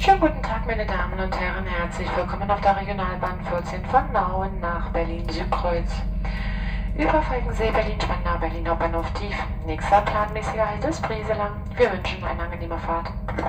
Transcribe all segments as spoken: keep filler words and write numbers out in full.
Schönen guten Tag, meine Damen und Herren. Herzlich willkommen auf der Regionalbahn vierzehn von Nauen nach Berlin-Südkreuz. Über Falkensee, Berlin-Spandau, Berlin Hauptbahnhof Tief. Nächster planmäßiger Halt ist Brieselang. Wir wünschen eine angenehme Fahrt.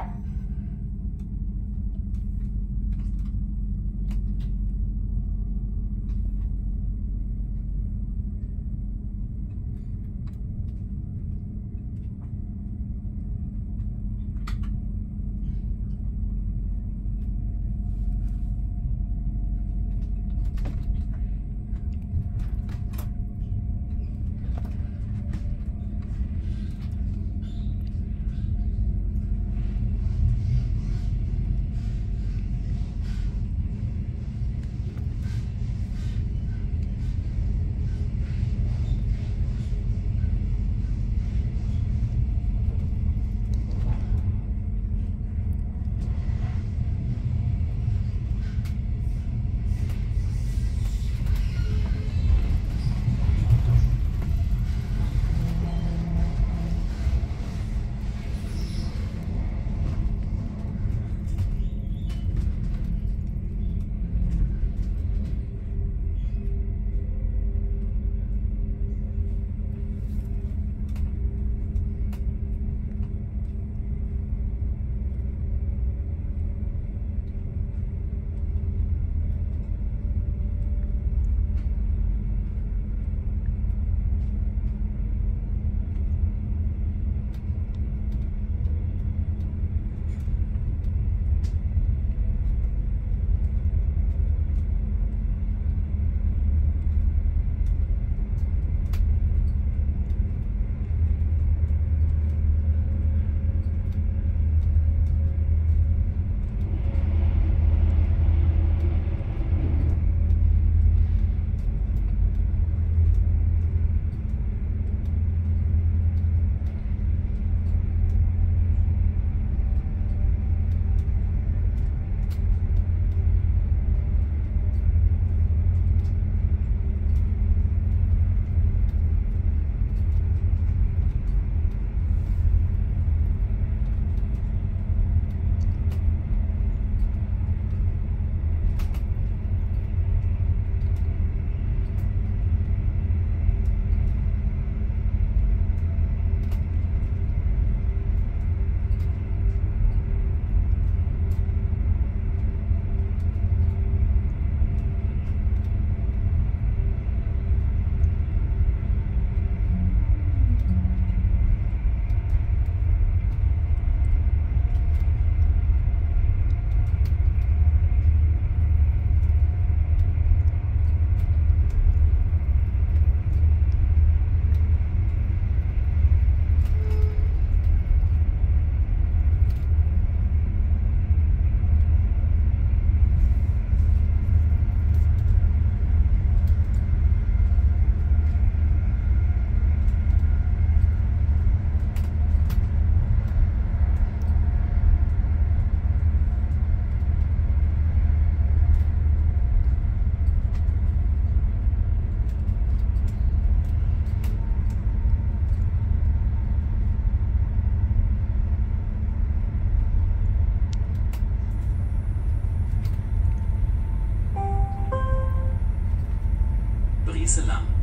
Brieselang.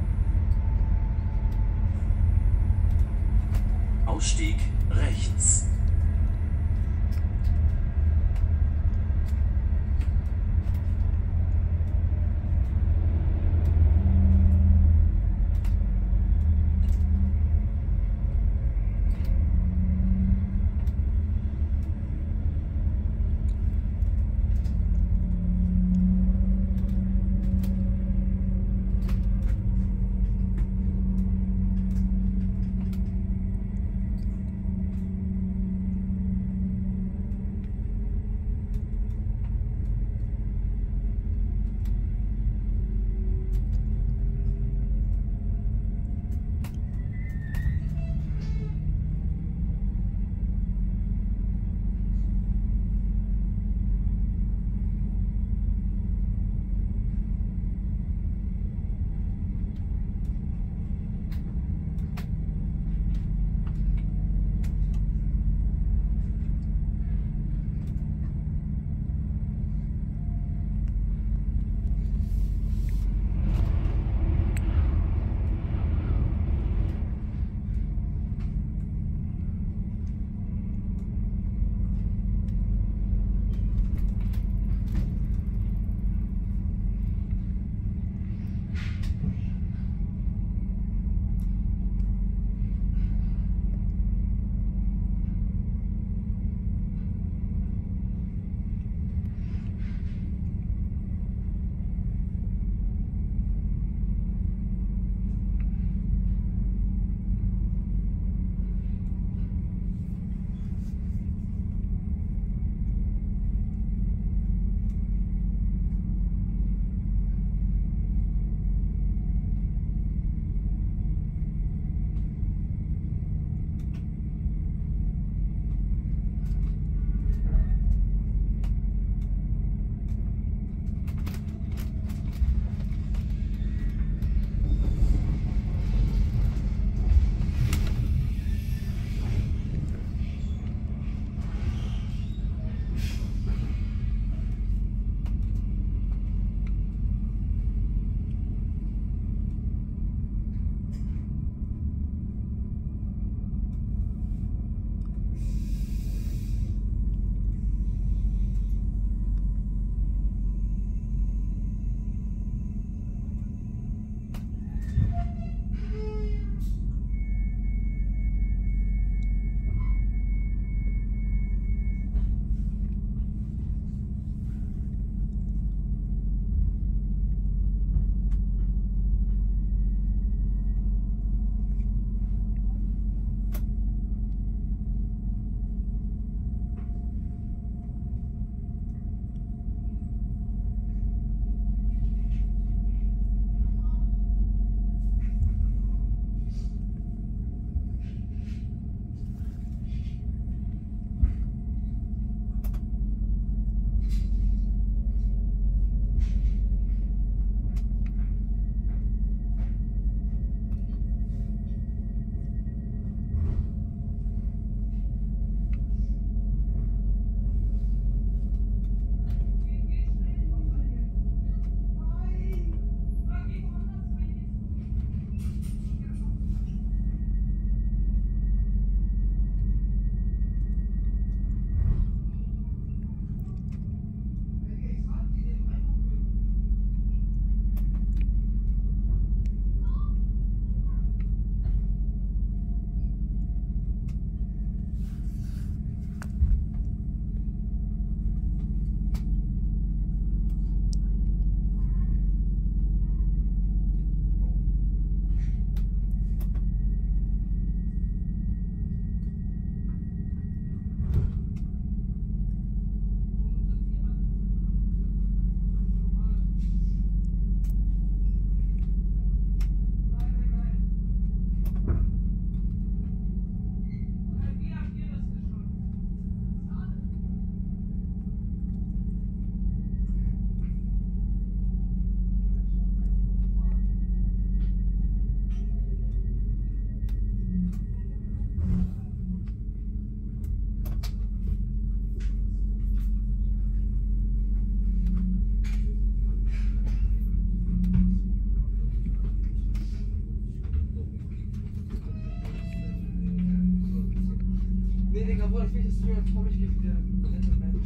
Ausstieg rechts. Bruder, ich will, dass du mir vor mich gehst, der nette Mensch.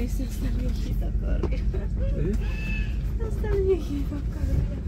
adesso stanno uscito a correre. Eh? Stanno uscito a correre.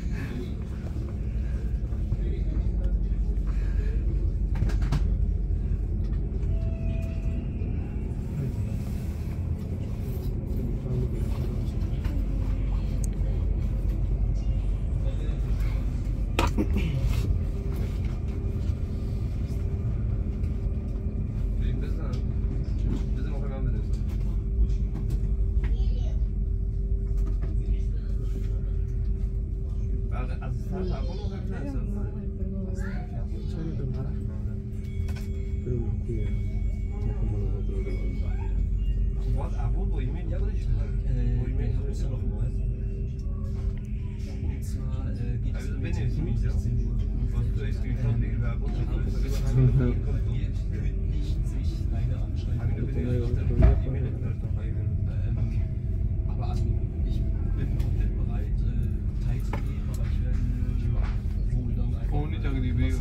Aber also ich bin komplett bereit, teilzunehmen, aber ich werde wohl dann einfach. Phone नहीं चकदी भाई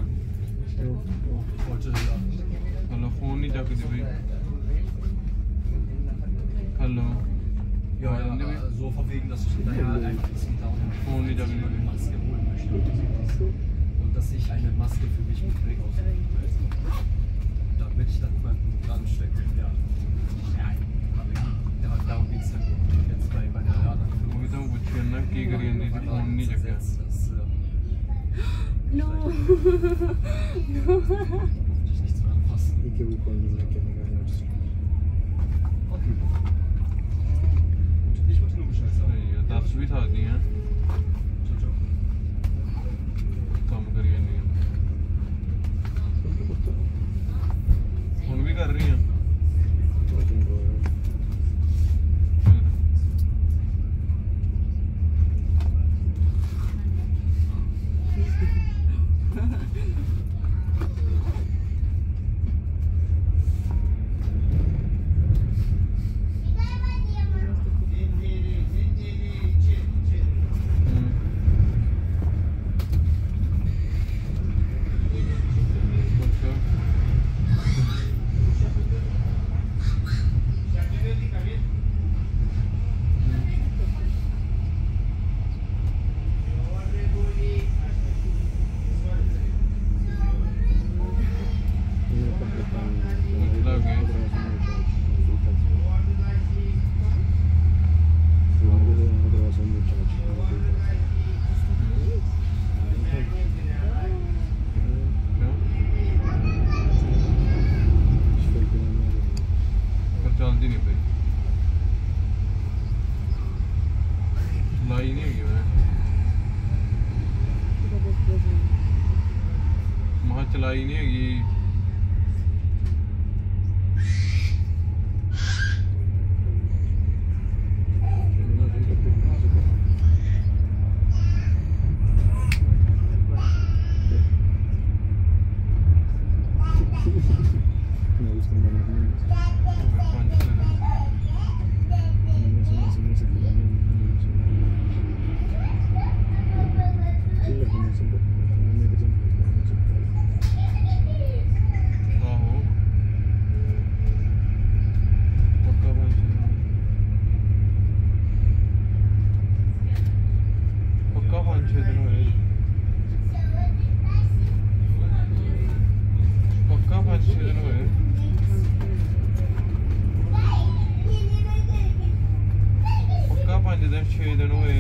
Heute ja. Hello phone नहीं चकदी भाई hello Ja, ja, aber so von wegen, dass ich naja einfach ein bisschen da phone नहीं eine चकदी Maske holen möchte. Und dass ich eine Maske für mich mitbringe aus dem damit ich dann jemanden anstecke. Ja. Ja, ja darum geht es dann jetzt bei, bei der Radar. मुझे तो कुछ करना की करी नहीं थी फोन नहीं चकया No. No. Dich nicht zu anfassen. Ich gebe Kunden, ich kenne gar nichts. Okay. Gut, ich wollte nur Bescheid sagen. ये दस भी था नहीं है Ciao, ciao. काम करिए नहीं फोन भी कर रही हैं चलती नहीं भाई लाई नहीं हुई मैं महा चलाई नहीं हैगी छे दिन हुए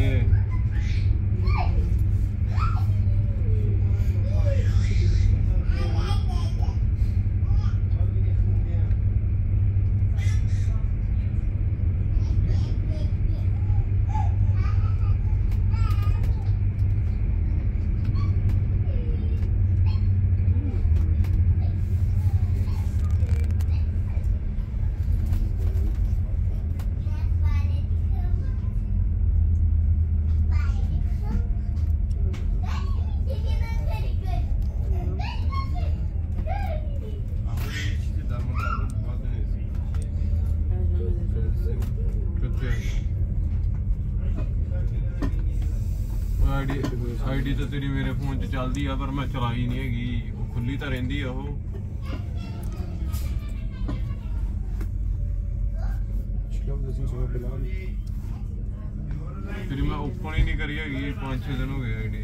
आईडी तो तेरी मेरे फोन च चलती है पर मैं चलाई नहीं हैगी वो खुली तो रहिंदी है वो Wir sind sogar beladen. तेरी मैं ओपन ही नहीं करी हैगी पाँच छः दिन हो गए आईडी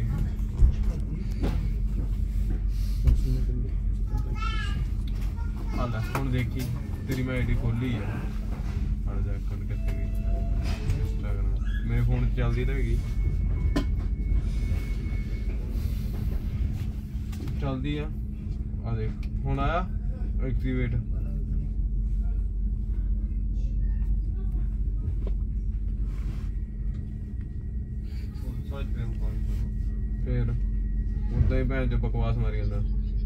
हाल हुण देखी तेरी मैं आईडी खोली है हट जा कर कितने गई इंस्टाग्राम मेरे फोन चलती तो हैगी चलती है आ देख हुण आया एक्टिवेट फिर उदा ही भैन चो बकवास मारी जाता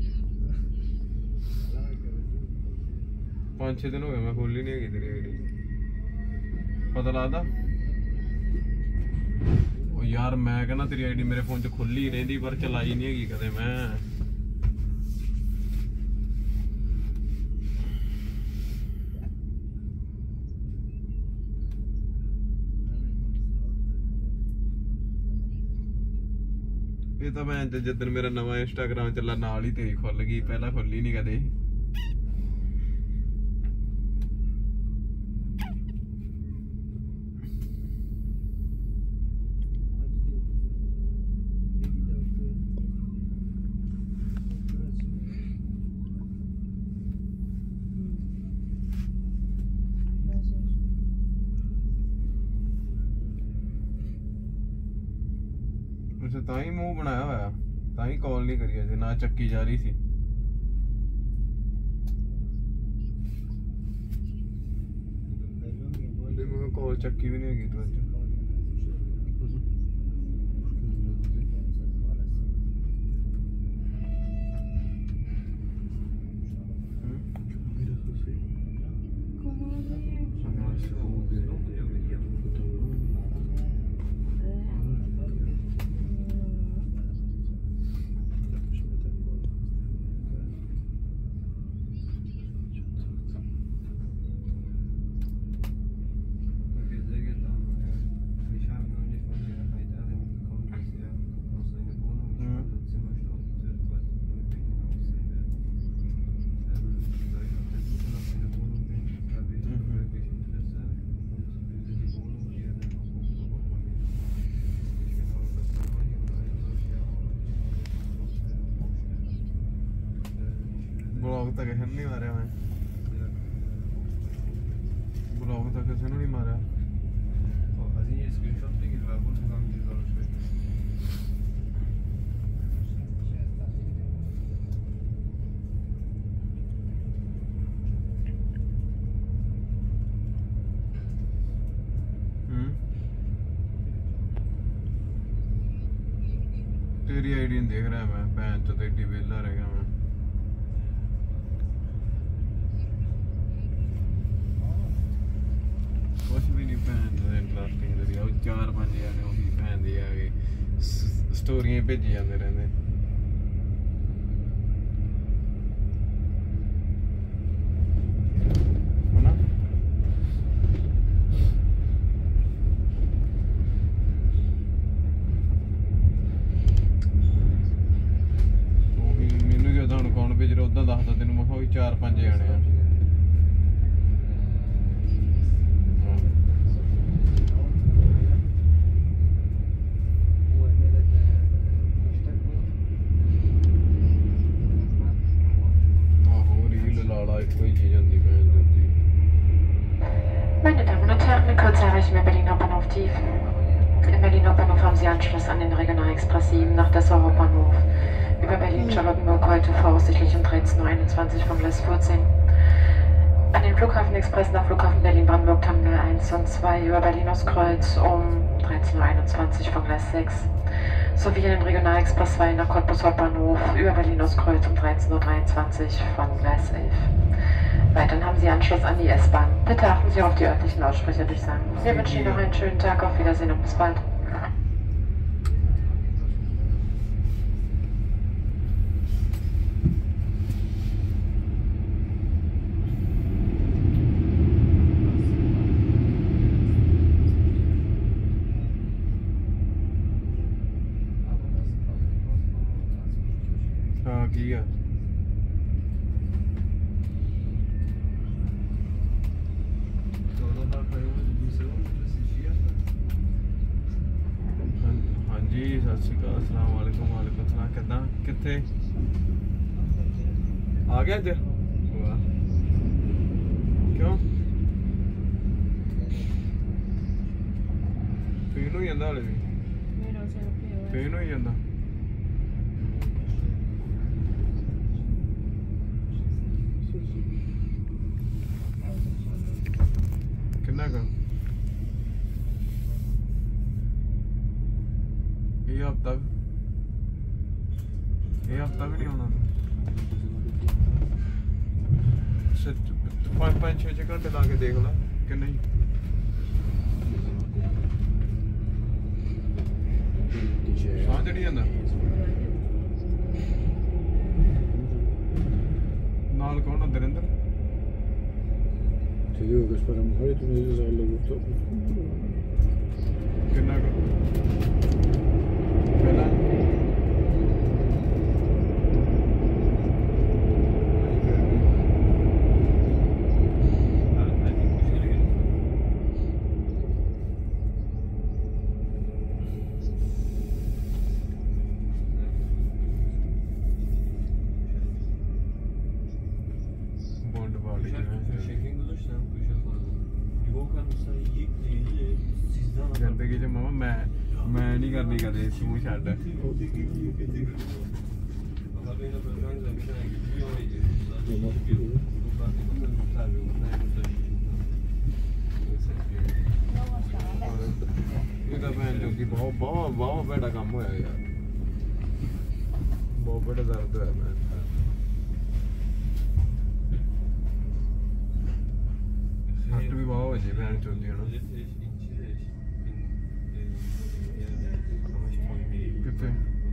पाँच छे दिन हो गए मैं खोली नहीं है तेरी आईडी पता लगता ओ यार मैं कहना तेरी आईडी मेरे फोन च खुली ही रही पर चलाई नहीं हैगी कदे मैं ये तो मैं जिदन मेरा नवा इंस्टाग्राम चला नाल ही तेरी खुल गई पहला खुली नहीं कदे ਤਾਂ ਹੀ ਮੂੰਹ ਬਣਾਇਆ ਹੋਇਆ ਤਾਂ ਹੀ ਕਾਲ ਨਹੀਂ ਕਰੀ ਅਜੇ ਨਾ ਚੱਕੀ ਜਾ ਰਹੀ ਸੀ ਤੇ ਮੈਂ ਕਾਲ ਚੱਕੀ ਵੀ ਨਹੀਂ ਹੈਗੀ ਤੂੰ ਅੱਜ ब्लॉग तक किसी नहीं मारा मैं ब्लॉग तक किसी नहीं मारा तेरी आईडी नहीं देख रहा मैं भैन चो एडी वेला रह गया मैं कुछ भी नहीं भैन इंटरेस्टिंग जरिया चार पांच जाने उही भैन दी आ गई स्टोरियां भेजी जाते रहंदे दसदा तेन मैं चार पांच जाने Meine Damen und Herren, in Kürze erreichen wir Berlin Hauptbahnhof Tief. In Berlin Hauptbahnhof haben Sie Anschluss an den Regionalexpress sieben nach Dessau Hauptbahnhof. Über Berlin-Charlottenburg heute voraussichtlich um dreizehn Uhr einundzwanzig vom Gleis vierzehn. An den Flughafenexpress nach Flughafen Berlin-Brandenburg Terminal eins und zwei über Berlin-Ostkreuz um dreizehn Uhr einundzwanzig vom Gleis sechs. Sowie in den Regionalexpress zwei nach Cottbus Hauptbahnhof über Berlin-Ostkreuz um dreizehn Uhr dreiundzwanzig vom Gleis elf. Weiterhin haben Sie Anschluss an die S-Bahn. Bitte achten Sie auf die örtlichen Lautsprecherdurchsagen. Wir wünschen Ihnen noch einen schönen Tag. Auf Wiedersehen und bis bald. की है चौदह बार ਹਾਂਜੀ ਸਤਿ ਸ਼੍ਰੀ ਅਕਾਲ ਅਸਲਾਮ ਵਾਲੇਕੁਮ ਵਾਲੇਕੁਮ ਸਲਾਮ ਕਿੱਦਾਂ ਕਿੱਥੇ ਆ ਗਿਆ ਅੱਜ ਵਾਹ ਕਿਉਂ ਪੀਣ ਹੋ ਜਾਂਦਾ ਹਲੇ ਵੀ ਮੇਰਾ ਸਿਰ ਪਿਆ ਪੀਣ ਹੋ ਜਾਂਦਾ ਕਿੰਨਾ ਕੁ ਇਹ ਹਫਤਾ ਇਹ ਹਫਤਾ ਵੀ ਨਹੀਂ ਆਉਣਾ ਸੱਚ ਪੰਜ ਪੰਜ ਛੇ ਛੇ ਘੰਟੇ ਲਾ ਕੇ ਦੇਖ ਲੈ ਕਿ ਨਹੀਂ ਸਾਹ ਚੜੀ ਜਾਂਦਾ ਨਾਲ ਕੌਣ ਆ Darinder Ti dico che spara muore tu mi dici alle purtroppo. ਕਿੰਨਾ ਕੁ ਪਹਿਲਾਂ ਬੌਂਡ ਵਾਲੀ ਜ਼ਿੰਦਗੀ 'ਚ ਮਾਮਾ ਮੈਂ ਮੈਂ ਨਹੀਂ ਕਰਨੀ ਕਦੇ ਤੂੰ ਛੱਡ ਇਹ ਤਾਂ ਭੈਣ ਚੋਦੀ ਬਹੁਤ ਬਹੁਤ ਬਹੁਤ ਬੜਾ ਕੰਮ ਹੋਇਆ ਯਾਰ ਬਹੁਤ ਬੜਾ ਦਰਦ ਹੋਇਆ ਮੈਂ ਹੱਟ ਵੀ ਬਹੁਤ ਹੋ ਜੇ ਭੈਣ ਚੋਦੀ ਹਨਾ ਕਿੱਥੇ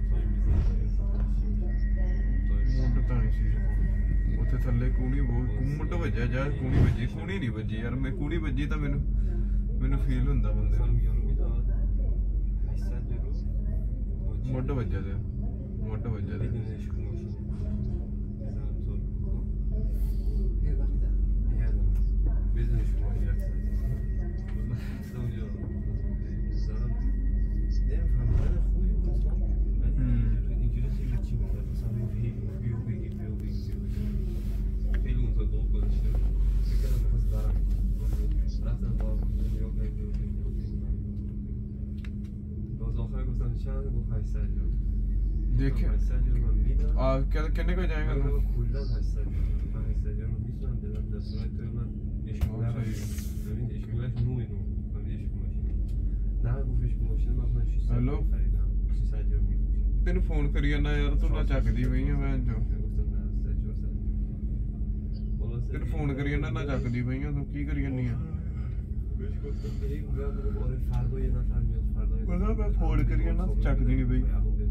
ਮੁੰਡ ਤਾਂ ਨਹੀਂ ਸੀ ਉੱਥੇ ਥੱਲੇ ਕੂਣੀ ਬਹੁਤ ਮੁੰਡ ਵੱਜਿਆ ਜਾ ਕੂਣੀ ਵੱਜੀ ਕੂਣੀ ਨਹੀਂ ਵੱਜੀ ਯਾਰ ਮੈਂ ਕੂਣੀ ਵੱਜੀ ਤਾਂ ਮੈਨੂੰ ਮੈਨੂੰ ਫੀਲ ਹੁੰਦਾ ਬੰਦੇ ਨੂੰ ਮੁੰਡ ਵੱਜਿਆ ਤੇ ਮੁੰਡ ਵੱਜਿਆ ਤੇ देखिए आ क्या कितने को जाएगा तू हेलो तेन फोन करी जाना यार तू ना चकदी पई है भैन चो तेन फोन करी जाना ना चकदी पई है तू की करी जानी है मैं फोन करी जाना चकदी नहीं पई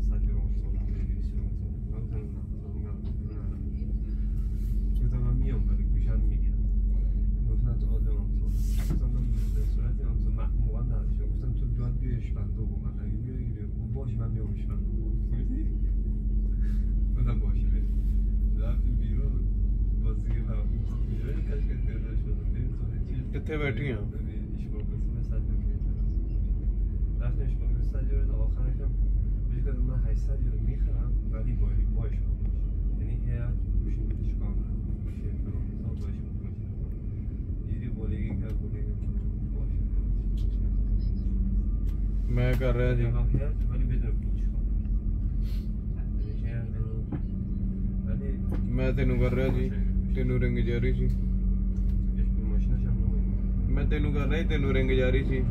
कितने बैठी हैं मैं कर रहा जी मैं तेनू कर रहा जी तेनू रिंग जा रही सी मैं तेनू कर रहा तेनू रिंग जा रही सी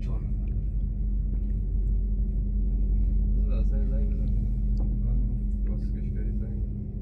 Giorno. Das ist eigentlich was gestellt sein.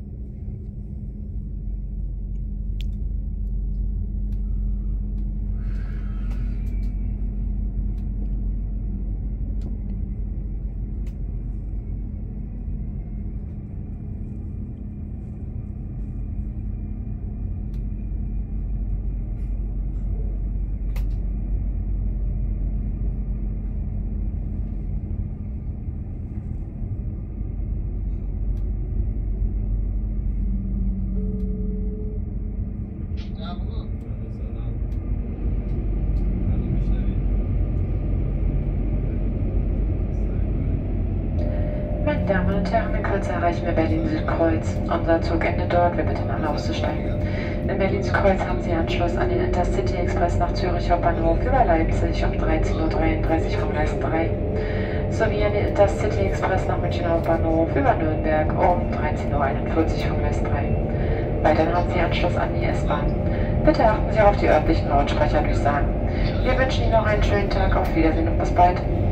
Meine Damen und Herren, in Kürze erreichen wir Berlin-Südkreuz. Unser Zug endet dort, wir bitten alle auszusteigen. In Berlin-Südkreuz haben Sie Anschluss an den Intercity Express nach Zürich Hauptbahnhof über Leipzig um dreizehn Uhr dreiunddreißig vom Gleis drei, sowie an den Intercity Express nach München Hauptbahnhof über Nürnberg um dreizehn Uhr einundvierzig vom Gleis drei. Weiterhin haben Sie Anschluss an die S-Bahn. Bitte achten Sie auf die örtlichen Lautsprecherdurchsagen. Wir wünschen Ihnen noch einen schönen Tag, auf Wiedersehen und bis bald.